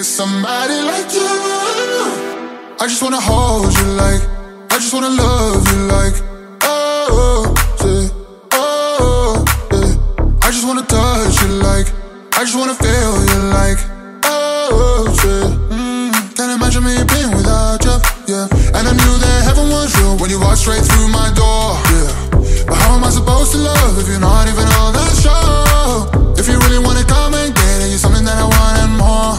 with somebody like you. I just wanna hold you like, I just wanna love you like, oh, yeah, oh, yeah. I just wanna touch you like, I just wanna feel you like, oh, yeah. Can't imagine me being without you, yeah. And I knew that heaven was real when you walked straight through my door, yeah. But how am I supposed to love if you're not even all that sure? If you really wanna come and get it, you're something that I want and more.